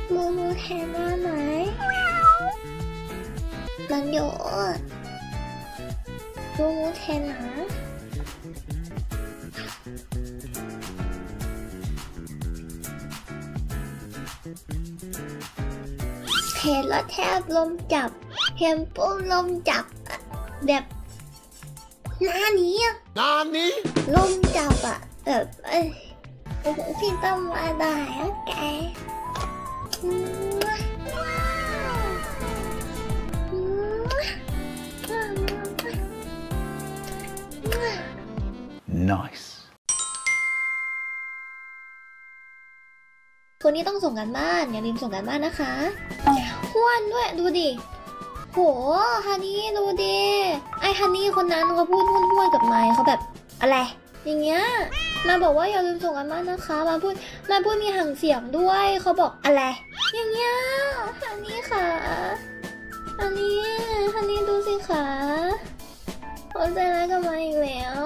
มูมูแทนได้ไหมมันอยู่มูมูแทนนะเห็นแล้วแทบลมจับเห็นปุ๊บลมจับแบบหน้านี้ลมจับอะแบบพี่ต้องมาได้อะแก Nice คนนี้ต้องส่งกันบ้านอย่าลืมส่งกันบ้านนะคะห้วนด้วยดูดิโหฮันนี่ดูดิไอฮันนี่คนนั้นเขาพูดห้วนกับไมค์เขาแบบอะไรอย่างเงี้ยมาบอกว่าอย่าลืมส่งกันบ้านนะคะมาพูดมีห่างเสียงด้วยเขาบอกอะไรอย่างเงี้ยฮันนี่ค่ะฮันนี่ดูสิค่ะเขาใจร้ายกับไมค์อีกแล้ว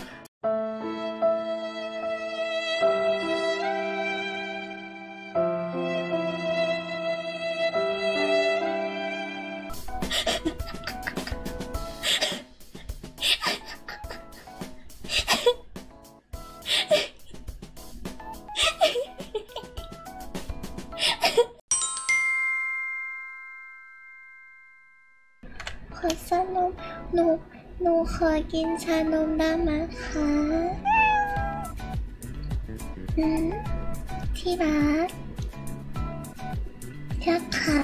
ขอชานมหนูขอกินชานมได้ไหมคะที่รักชักขา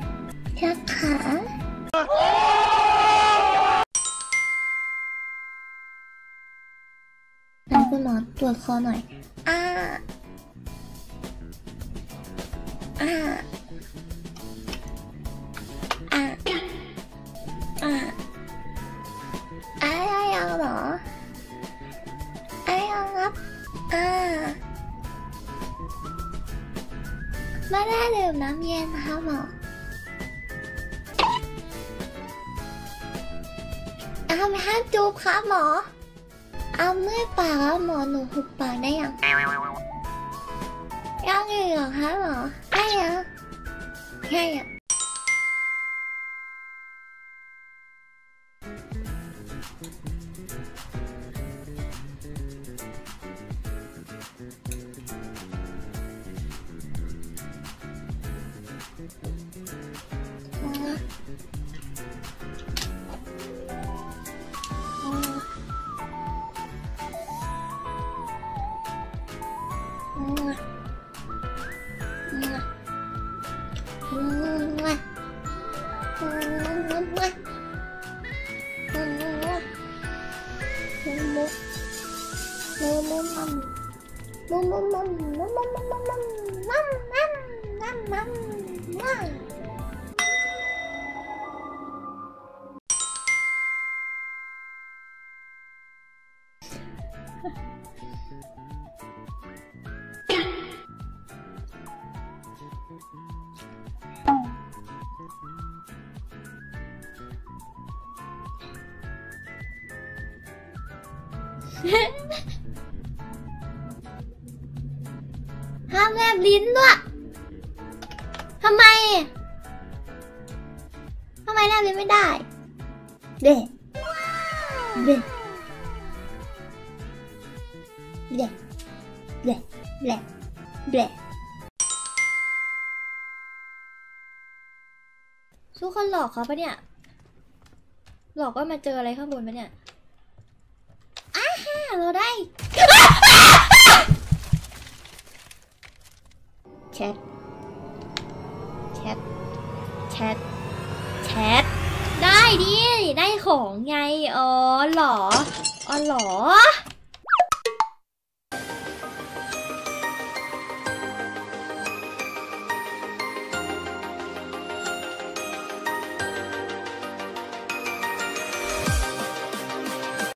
คุณหมอตรวจคอหน่อยยังเหรอยังครับไม่ได้ดื่มน้ำเย็นนะคะหมอไม่ห้ามจูบครับหมอเอาเมื่อยปากแล้วหมอหนูหุบปากได้ยังอยู่เหรอคะหมอได้ยังห้ามแลบลิ้นด้วยทำไมแลบลิ้นไม่ได้เด็ทุกคนหลอกเขาปะเนี่ยหลอกว่ามาเจออะไรข้างบนปะเนี่ยเราได้แชทได้ดิได้ของไงอ๋อเหรอ